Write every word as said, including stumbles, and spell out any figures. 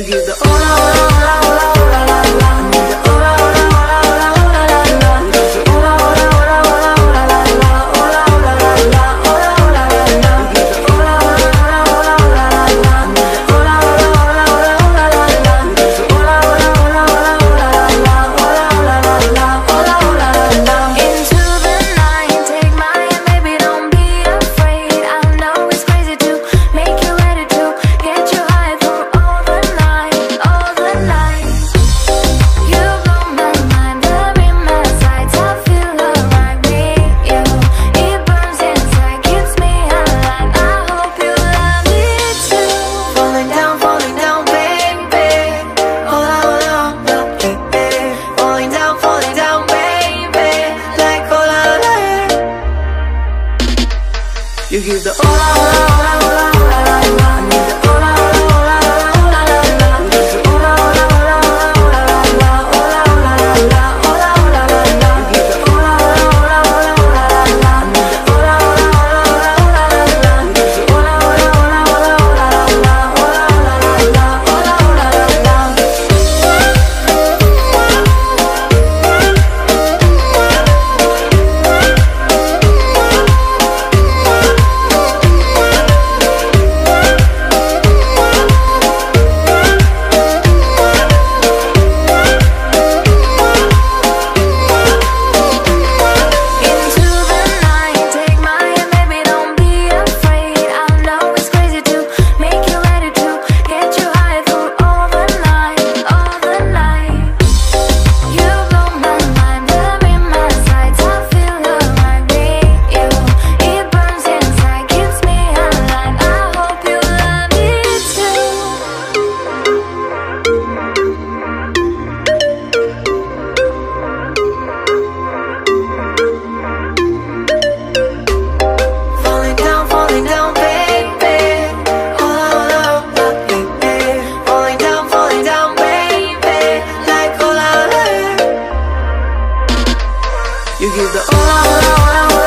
give the ola ola ola ola ola la. I need the ola ola ola ola ola la la. Ola ola ola ola ola la la. Ola ola la la. Ola ola la la. You give the ola ola ola ola ola la la. I need the ola ola ola ola ola la la. Ola ola ola ola ola la la. Ola ola la la. Ola ola la la. Into the night, take my hand, baby, don't be afraid. I know it's crazy to make you ready to get you high for all the night, all the night. You blow my mind, love in my sights. I feel alright with you. It burns inside, keeps me alive. I hope you love it too. Falling down, falling down, baby. Hola, hola, hola, baby. Falling down, falling down, baby. Like hola, hola. You give the hola, hola, hola, hola, hola, la, la. I need the hola, hola, hola, hola, hola, la, la. You give the hola, hola, hola, hola, hola, la, la. Hola, hola, la, la. Hola, hola, la, la. You give the hola, hola, hola, hola, hola, la, la. I need the hola, hola, hola, hola, hola, la, la. You give the hola, hola, hola, hola, hola, la, la. Hola, hola, la, la. Hola, hola, la, la. Into the night, take my hand, baby, don't be afraid. I know it's crazy to make you ready to get you high for all the night, all the night. You blow my mind, love in my sights. I feel alright with you. It burns inside, keeps me alive. I hope you love it too. Falling down, falling down, baby. Hola, hola, hola, baby. Falling down, falling down, baby. Like hola, hola. You give the hola, hola, hola, hola.